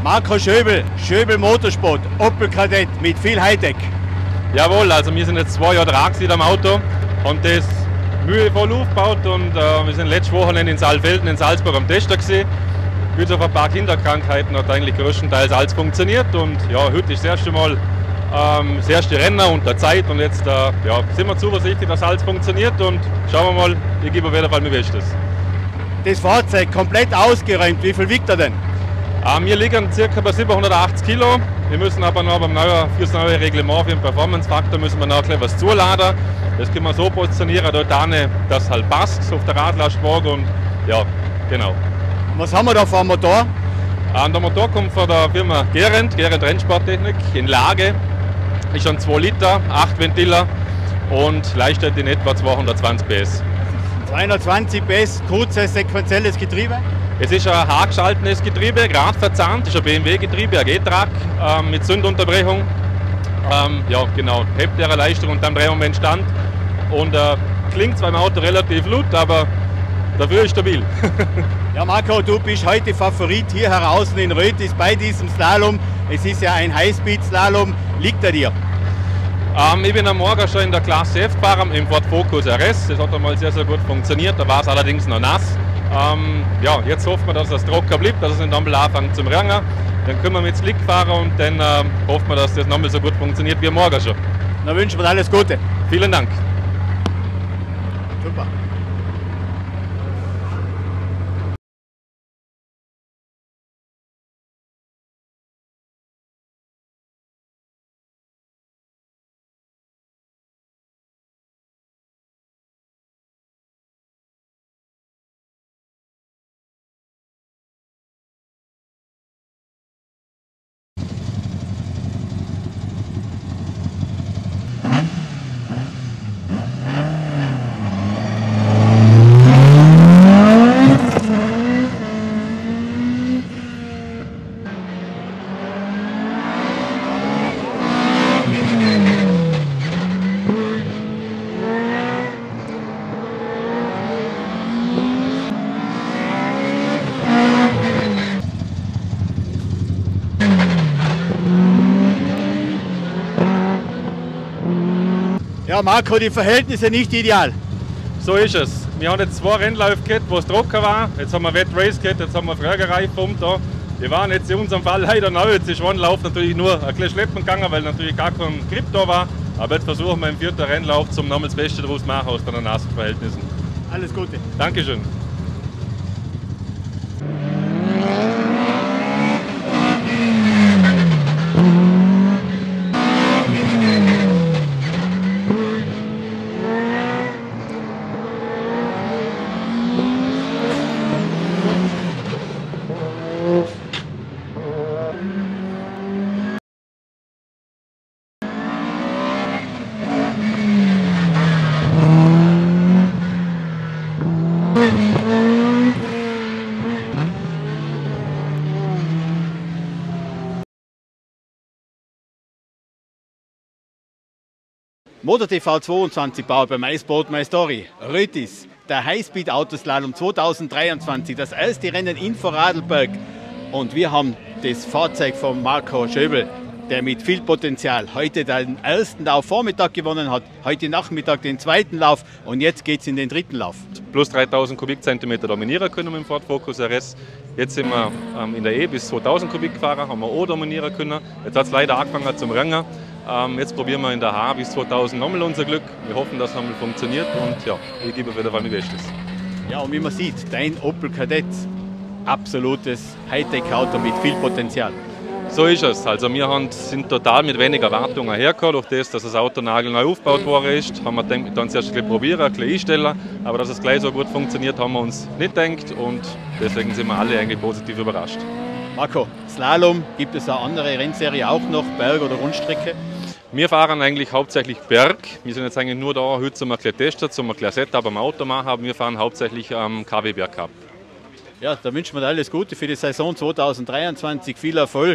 Marco Schöbel, Schöbel Motorsport, Opel Kadett mit viel Hightech. Jawohl, also wir sind jetzt 2 Jahre dran am Auto, haben das mühevoll aufgebaut und wir sind letztes Wochenende in Saalfelden in Salzburg am Tester gesehen. Bis auf ein paar Kinderkrankheiten hat eigentlich größtenteils alles funktioniert und ja, heute ist das erste Mal das erste Rennen unter Zeit und jetzt ja, sind wir zuversichtlich, dass alles funktioniert und schauen wir mal, ich gebe auf jeden Fall mein Bestes. Das Fahrzeug komplett ausgeräumt, wie viel wiegt er denn? Wir liegen ca. bei 780 Kilo. Wir müssen aber noch für das neue Reglement für den Performance-Faktor müssen wir noch etwas zuladen. Das können wir so positionieren, dass es halt passt auf der Radlastwagen und ja, genau. Was haben wir da für einen Motor? Der Motor kommt von der Firma Gerend Rennsporttechnik in Lage. Ist schon 2 Liter, 8 Ventiler und leistet in etwa 220 PS. 220 PS, kurzes sequenzielles Getriebe? Es ist ein haargeschaltetes Getriebe, gerade verzahnt, ist ein BMW-Getriebe, ein G-Track mit Zündunterbrechung. Ja, genau, hebt ihre Leistung und am Drehmoment stand. Und klingt zwar im Auto relativ laut, aber dafür ist stabil. Ja, Marco, du bist heute Favorit hier heraus in Rötis bei diesem Slalom. Es ist ja ein Highspeed-Slalom. Liegt er dir? Ich bin am Morgen schon in der Klasse F gefahren, im Ford Focus RS. Das hat einmal sehr, sehr gut funktioniert. Da war es allerdings noch nass. Ja, jetzt hoffen wir, dass es trocken bleibt, dass es nicht nochmal anfängt zum Rennen. Dann können wir mit Slick fahren und dann hoffen wir, dass das nochmal so gut funktioniert wie morgen schon. Dann wünschen wir alles Gute. Vielen Dank. Super. Ja, Marco, die Verhältnisse nicht ideal. So ist es. Wir haben jetzt 2 Rennläufe gehabt, wo es trocken war. Jetzt haben wir Wet Race gehabt, jetzt haben wir Frögerreifen da. Die waren jetzt in unserem Fall leider neu. Jetzt ist ein Lauf natürlich nur ein bisschen schleppen gegangen, weil natürlich gar kein Grip da war. Aber jetzt versuchen wir im 4. Rennlauf zum nochmal das Beste daraus zu machen aus den nassen Verhältnissen. Alles Gute. Dankeschön. MotorTV 22 baut bei MySport My Story. Rötis, der Highspeed-Autoslalom 2023, das erste Rennen in Vorarlberg. Und wir haben das Fahrzeug von Marco Schöbel, der mit viel Potenzial heute den ersten Lauf Vormittag gewonnen hat, heute Nachmittag den zweiten Lauf und jetzt geht es in den dritten Lauf. Plus 3000 Kubikzentimeter dominieren können mit dem Ford Focus RS. Jetzt sind wir in der E bis 2000 Kubik gefahren, haben wir auch dominieren können. Jetzt hat es leider angefangen zum Rennen. Jetzt probieren wir in der H bis 2000 nochmal unser Glück. Wir hoffen, dass es nochmal funktioniert und ja, ich gebe auf jeden Fall mein Bestes. Ja, und wie man sieht, dein Opel Kadett, absolutes Hightech-Auto mit viel Potenzial. So ist es. Also wir sind total mit weniger Erwartungen hergekommen. Durch das, dass das Auto nagelneu aufgebaut worden ist, haben wir gedacht, wir dann zuerst ein bisschen probieren, ein bisschen einstellen. Aber dass es gleich so gut funktioniert, haben wir uns nicht gedacht und deswegen sind wir alle eigentlich positiv überrascht. Marco, Slalom, gibt es eine andere Rennserie auch noch, Berg- oder Rundstrecke? Wir fahren eigentlich hauptsächlich Berg. Wir sind jetzt eigentlich nur da, heute zum ein bisschen testen, zum ein bisschen Setup am Auto machen, aber wir fahren hauptsächlich am KW Berg Cup. Ja, da wünschen wir dir alles Gute für die Saison 2023, viel Erfolg.